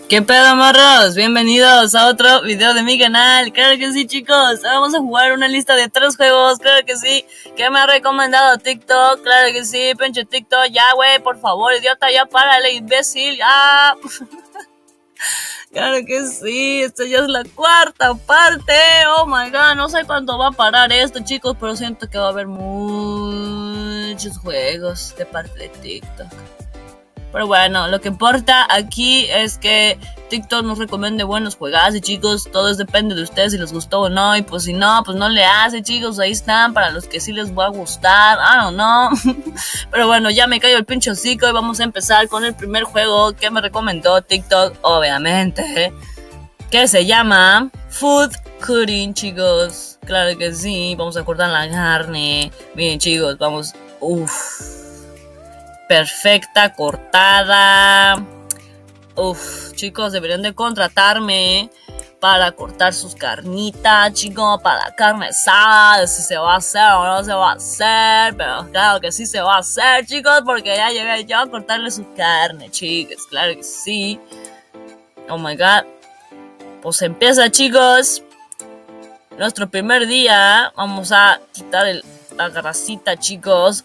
¿Qué pedo, morros? Bienvenidos a otro video de mi canal. Claro que sí, chicos. Vamos a jugar una lista de 3 juegos. Claro que sí. ¿Qué me ha recomendado TikTok? Claro que sí, pinche TikTok. Ya, güey, por favor, idiota, ya párale, imbécil. Ya. Claro que sí. Esta ya es la 4ª parte. Oh my god. No sé cuánto va a parar esto, chicos, pero siento que va a haber muchos juegos de parte de TikTok. Pero bueno, lo que importa aquí es que TikTok nos recomiende buenos juegazos, chicos. Todo depende de ustedes si les gustó o no. Y pues si no, pues no le hace, chicos. Ahí están para los que sí les va a gustar. I don't know. Pero bueno, ya me cayó el pinche hocico y vamos a empezar con el primer juego que me recomendó TikTok, obviamente. Que se llama Food Cutting, chicos. Claro que sí. Vamos a cortar la carne. Miren, chicos, vamos. Perfecta, cortada. Chicos, deberían de contratarme para cortar sus carnitas, chicos, para la carne asada. Si se va a hacer o no se va a hacer, pero claro que sí se va a hacer, chicos, porque ya llegué yo a cortarle su carne, chicos, claro que sí. Oh my god. Pues empieza, chicos, nuestro primer día. Vamos a quitar la grasita, chicos.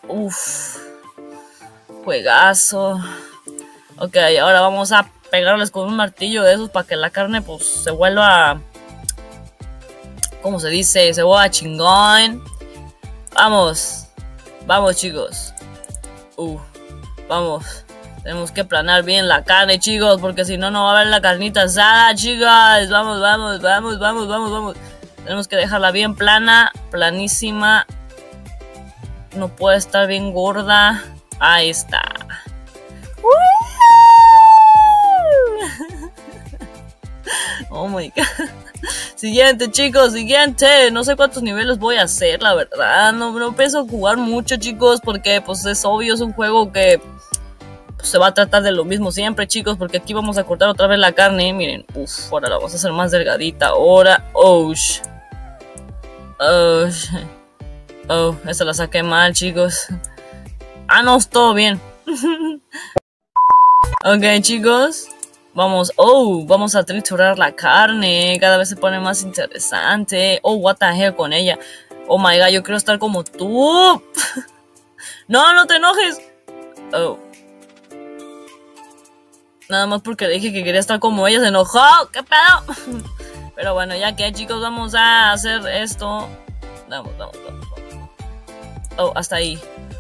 Juegazo. Ok, ahora vamos a pegarles con un martillo de esos para que la carne pues se vuelva, ¿cómo se dice? Se vuelva chingón. Vamos. Vamos, chicos. Vamos. Tenemos que planar bien la carne, chicos, porque si no, no va a haber la carnita asada, chicos. Vamos. Tenemos que dejarla bien plana, planísima. No puede estar bien gorda. Ahí está. Oh my god. Siguiente, chicos, siguiente. No sé cuántos niveles voy a hacer, la verdad. No pienso jugar mucho, chicos, porque pues es obvio, es un juego que pues, se va a tratar de lo mismo siempre, chicos, porque aquí vamos a cortar otra vez la carne. Miren, ahora la vamos a hacer más delgadita. Ahora, esa la saqué mal, chicos. No, todo bien. Ok, chicos. Vamos a triturar la carne. Cada vez se pone más interesante. What the hell con ella. Oh my god, yo quiero estar como tú. No te enojes. Nada más porque le dije que quería estar como ella, se enojó. ¿Qué pedo? Pero bueno, ya que, chicos, vamos a hacer esto. Vamos. Hasta ahí.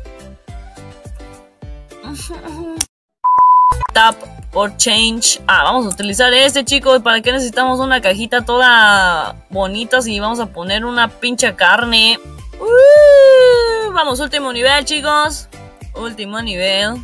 Tap or change. Vamos a utilizar este, chicos. ¿Para qué necesitamos una cajita toda bonita si vamos a poner una pinche carne? Vamos, último nivel, chicos. Último nivel.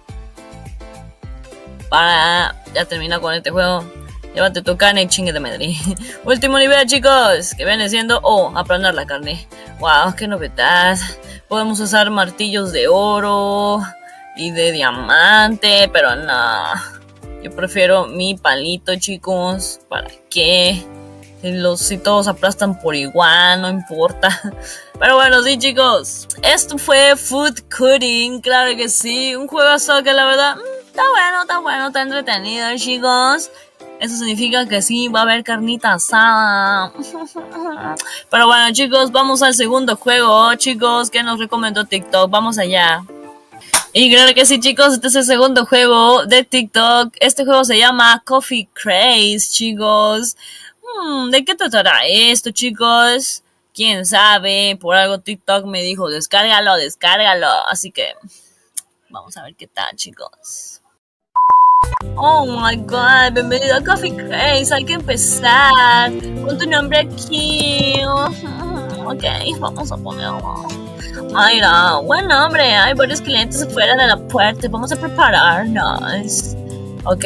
Ya termina con este juego. Llévate tu carne y chingue de Madrid. Último nivel, chicos. Que viene siendo aplanar la carne. Wow, qué novedad. Podemos usar martillos de oro y de diamante, pero no. Yo prefiero mi palito, chicos. ¿Para qué? Si todos aplastan por igual, no importa. Pero bueno, sí, chicos. Esto fue Food Cutting, claro que sí. Un juegazo que la verdad está bueno, está entretenido, chicos. Eso significa que sí, va a haber carnita asada. Pero bueno, chicos, vamos al segundo juego, chicos, que nos recomendó TikTok. Vamos allá. Y claro que sí, chicos, este es el segundo juego de TikTok. Este juego se llama Coffee Craze, chicos. ¿De qué tratará esto, chicos? ¿Quién sabe? Por algo TikTok me dijo, descárgalo. Así que vamos a ver qué tal, chicos. Oh my god, bienvenido a Coffee Craze. Hay que empezar con tu nombre aquí. Ok, vamos a ponerlo. Ay, no, buen nombre. Hay varios clientes afuera de la puerta. Vamos a prepararnos. Ok.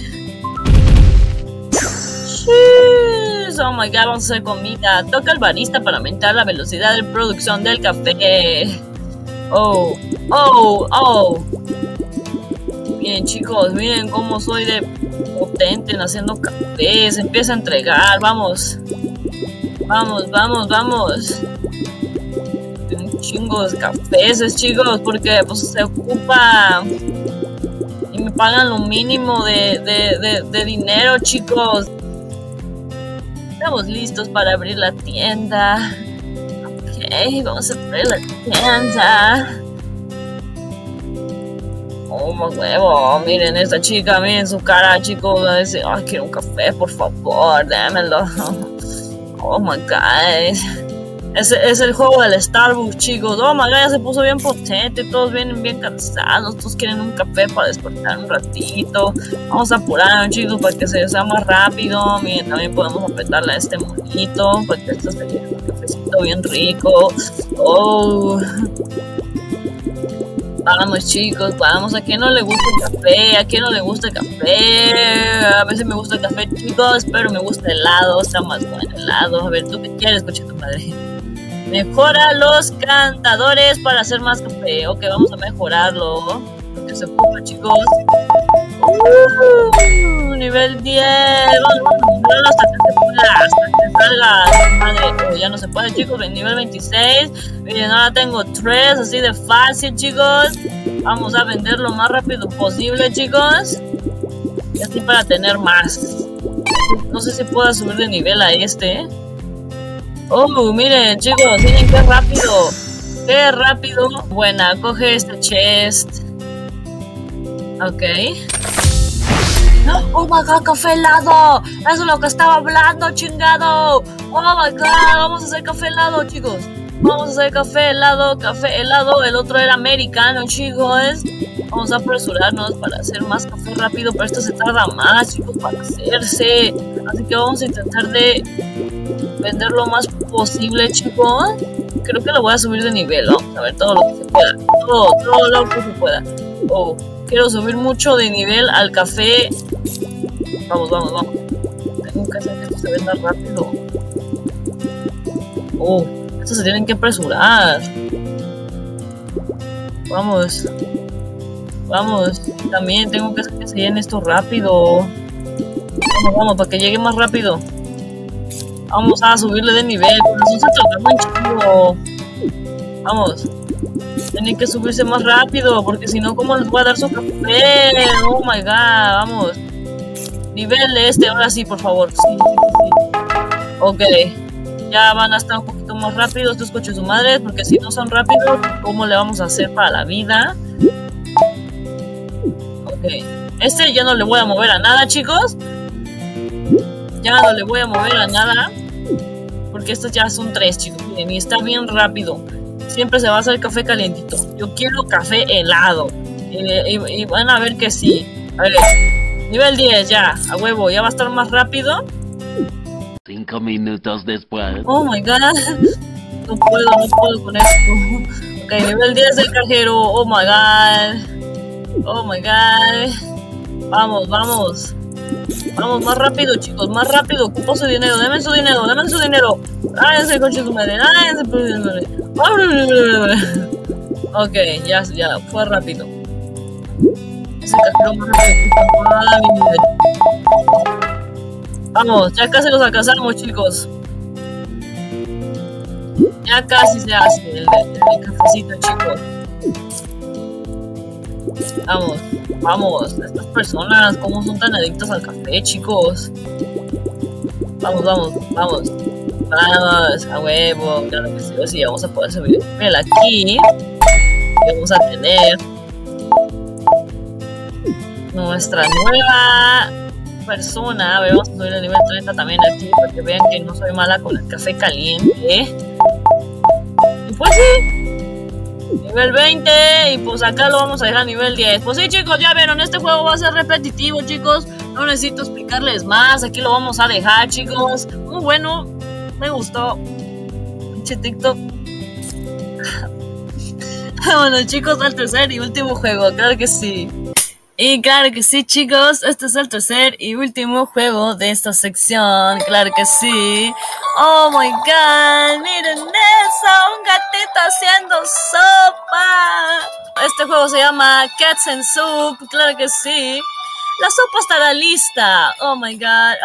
Jeez. Oh my god, vamos a hacer comida. Toca al barista para aumentar la velocidad de producción del café. Miren, chicos, miren cómo soy de potente haciendo café. Se empieza a entregar, vamos. Un chingo de cafés, chicos, porque pues se ocupa y me pagan lo mínimo de dinero, chicos. Estamos listos para abrir la tienda. Ok, vamos a abrir la tienda. Oh, más huevo. Miren esta chica, miren su cara, chicos. Va a decir, ay, quiero un café, por favor, démelo. Oh my god. Es el juego del Starbucks, chicos. Oh my god, ya se puso bien potente. Todos vienen bien cansados. Todos quieren un café para despertar un ratito. Vamos a apurar, chicos, para que se sea más rápido. Miren, también podemos apretarle a este monito para que esto se lleve un cafecito bien rico. Oh. Vamos, chicos, vamos. ¿A quién no le gusta el café? ¿A quién no le gusta el café? A veces me gusta el café, chicos, pero me gusta el helado. Está más bueno el helado. A ver, ¿tú qué quieres? Escucha tu madre. Mejora los cantadores para hacer más café. Ok, vamos a mejorarlo. Que se ocupa, chicos. Nivel 10. Vamos a mejorarlo hasta que se pueda. Hasta que salga. Madre, oh, ya no se puede, chicos. Nivel 26. Miren, ahora tengo 3. Así de fácil, chicos. Vamos a vender lo más rápido posible, chicos. Y así para tener más. No sé si puedo subir de nivel a este. Oh, miren, chicos, miren qué rápido. Qué rápido. Buena, coge este chest. Ok. Oh my god, café helado. Eso es lo que estaba hablando, chingado. Oh my god, vamos a hacer café helado, chicos. Vamos a hacer café helado, café helado. El otro era americano, chicos. Vamos a apresurarnos para hacer más café rápido, pero esto se tarda más, chicos, para hacerse. Así que vamos a intentar de vender lo más posible, chicos. Creo que lo voy a subir de nivel. Vamos a ver todo lo que se pueda. Todo lo que se pueda. Oh, quiero subir mucho de nivel al café. Vamos. Tengo que hacer que esto se venda rápido. Oh, estos se tienen que apresurar. Vamos. También tengo que hacer que se llene esto rápido. Vamos, para que llegue más rápido. Vamos a subirle de nivel. Por eso se trata muy chido. Vamos. Tienen que subirse más rápido. Porque si no, ¿cómo les voy a dar su café? Oh my god. Vamos. Nivel este. Ahora sí, por favor. Sí. Ok. Ya van a estar un poquito más rápidos estos coches su madre. Porque si no son rápidos, ¿cómo le vamos a hacer para la vida? Ok. Este ya no le voy a mover a nada, chicos. Ya no le voy a mover a nada. Porque estos ya son 3, chicos. Miren, y está bien rápido. Siempre se va a hacer café calientito. Yo quiero café helado. Y van a ver que sí. A ver. Nivel 10 ya. A huevo. Ya va a estar más rápido. 5 minutos después. Oh my god. No puedo con esto. Ok, nivel 10 del cajero. Oh my god. Vamos. Vamos, más rápido, chicos, más rápido. Ocupo su dinero, denme su dinero. Áyense, coche su madre, Ok, ya, fue rápido. Ese cajero más rápido. Vamos, ya casi los alcanzamos, chicos. Ya casi se hace el cafecito, chicos. Vamos, estas personas, ¿cómo son tan adictas al café, chicos? Vamos, a huevo, claro que sí, vamos a poder subir el nivel aquí. Y vamos a tener nuestra nueva persona. A ver, vamos a subir el nivel 30 también aquí, para que vean que no soy mala con el café caliente. Y pues sí. Nivel 20 y pues acá lo vamos a dejar a nivel 10. Pues sí, chicos, ya vieron, este juego va a ser repetitivo, chicos. No necesito explicarles más. Aquí lo vamos a dejar, chicos. Muy bueno, me gustó. Pinche TikTok. Bueno, chicos, el tercer y último juego, claro que sí. Y claro que sí, chicos, este es el tercer y último juego de esta sección, claro que sí. Oh my god, miren eso, un gatito haciendo sopa. Este juego se llama Cats and Soup, claro que sí. La sopa estará lista. Oh my god.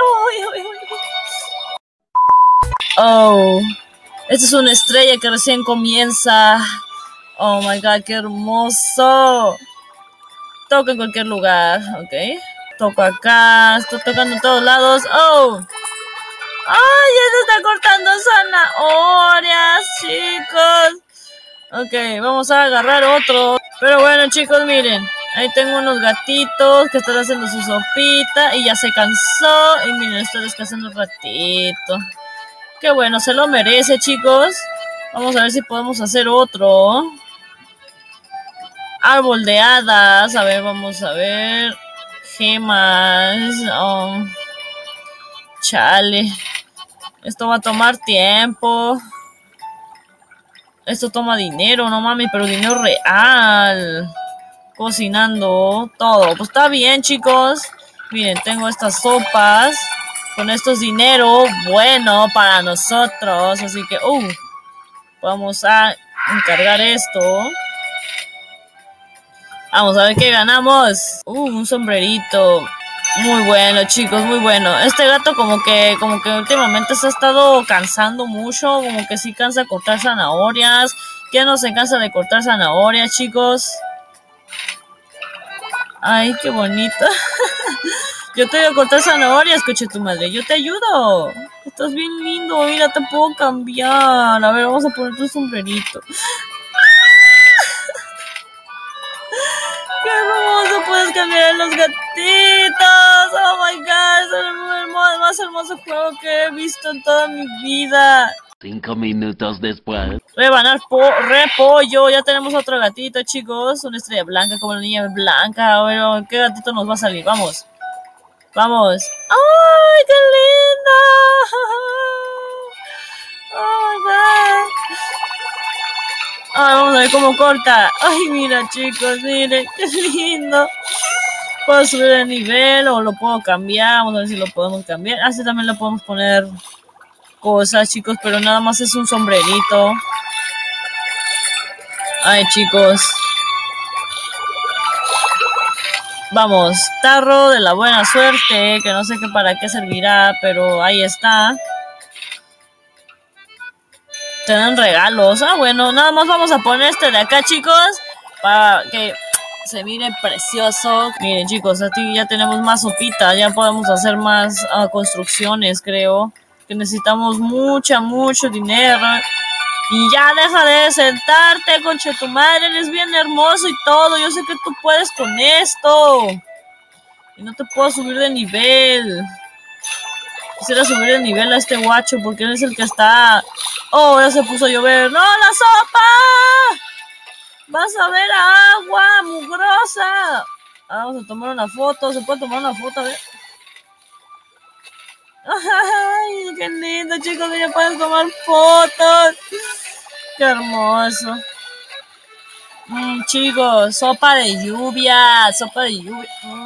Oh, esta es una estrella que recién comienza. Oh my god, qué hermoso. Toco en cualquier lugar, ok. Toco acá, estoy tocando en todos lados. ¡Oh! ¡Ay, ya se está cortando zanahorias, chicos! Ok, vamos a agarrar otro. Pero bueno, chicos, miren. Ahí tengo unos gatitos que están haciendo su sopita y ya se cansó. Y miren, estoy descansando un ratito. Qué bueno, se lo merece, chicos. Vamos a ver si podemos hacer otro. Árbol de hadas. A ver, vamos a ver. Gemas. Chale. Esto va a tomar tiempo. Esto toma dinero, no mames, pero dinero real. Cocinando todo. Pues está bien, chicos. Miren, tengo estas sopas. Con esto es dinero bueno para nosotros. Así que, vamos a encargar esto. Vamos a ver qué ganamos. Un sombrerito. Muy bueno, chicos, muy bueno. Este gato como que últimamente se ha estado cansando mucho. Como que sí cansa de cortar zanahorias. ¿Quién no se cansa de cortar zanahorias, chicos? Ay, qué bonito. Yo te voy a cortar zanahorias, coche tu madre. Yo te ayudo. Estás bien lindo. Mira, te puedo cambiar. A ver, vamos a poner tu sombrerito. ¡Qué hermoso! Puedes cambiar a los gatitos. Oh my god, es el más hermoso juego que he visto en toda mi vida. 5 minutos después. Rebanar repollo. Ya tenemos otro gatito, chicos. Una estrella blanca como la niña blanca. A ver, ¿qué gatito nos va a salir? Vamos. Vamos. ¡Ay, qué lindo! Oh my god. Ay, vamos a ver cómo corta. Ay, mira, chicos, miren, qué lindo. Puedo subir de nivel o lo puedo cambiar. Vamos a ver si lo podemos cambiar. Así también le podemos poner cosas, chicos, pero nada más es un sombrerito. Ay, chicos. Vamos, tarro de la buena suerte, que no sé qué para qué servirá, pero ahí está. Te dan regalos. Ah, bueno, nada más vamos a poner este de acá, chicos, para que se mire precioso. Miren, chicos, aquí ya tenemos más sopita, ya podemos hacer más construcciones, creo. Que necesitamos mucho dinero. Y ya deja de sentarte, concha tu madre, eres bien hermoso y todo. Yo sé que tú puedes con esto. Y no te puedo subir de nivel. Quisiera subir de nivel a este guacho porque él es el que está... Oh, ya se puso a llover. ¡No, la sopa! ¡Vas a ver agua mugrosa! Vamos a tomar una foto. ¿Se puede tomar una foto? A ver. ¡Ay, qué lindo, chicos! Ya pueden tomar fotos. ¡Qué hermoso! Chicos, sopa de lluvia. Sopa de lluvia.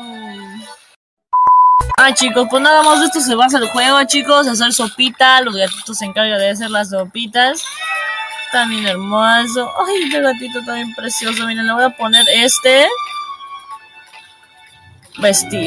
Chicos, pues nada más de esto se basa el juego, chicos. Hacer sopita. Los gatitos se encargan de hacer las sopitas. También hermoso. Ay, este gatito también precioso. Miren, le voy a poner este. Vestir.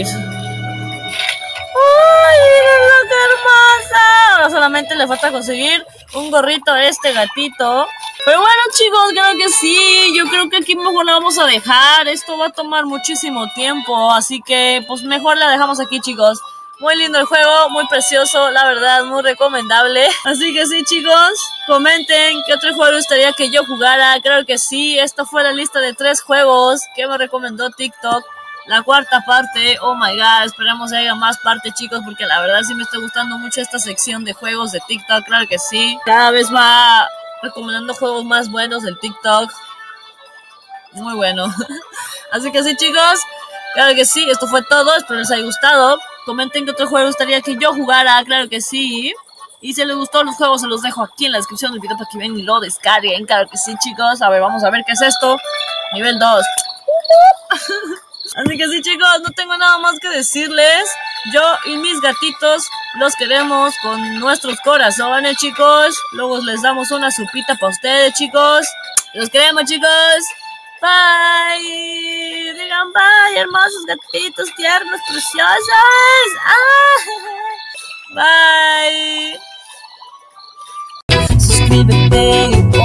¡Ay, miren qué hermosa! Ahora solamente le falta conseguir un gorrito a este gatito. Pero bueno, chicos, creo que sí. Yo creo que aquí mejor la vamos a dejar. Esto va a tomar muchísimo tiempo. Así que, pues mejor la dejamos aquí, chicos. Muy lindo el juego, muy precioso, la verdad, muy recomendable. Así que sí, chicos, comenten qué otro juego gustaría que yo jugara. Creo que sí, esta fue la lista de 3 juegos que me recomendó TikTok. La cuarta parte, oh my god, esperemos que haya más partes, chicos, porque la verdad sí me está gustando mucho esta sección de juegos de TikTok, claro que sí. Cada vez va recomendando juegos más buenos del TikTok. Muy bueno. Así que sí, chicos, claro que sí, esto fue todo, espero les haya gustado. Comenten qué otro juego gustaría que yo jugara, claro que sí. Y si les gustó los juegos, se los dejo aquí en la descripción del video para que vean y lo descarguen, claro que sí, chicos. A ver, vamos a ver qué es esto. Nivel 2. Así que sí, chicos, no tengo nada más que decirles. Yo y mis gatitos los queremos con nuestros corazones, chicos. Luego les damos una sopita para ustedes, chicos. Los queremos, chicos. Bye. Digan bye, hermosos gatitos tiernos, preciosos. Bye. Suscríbete.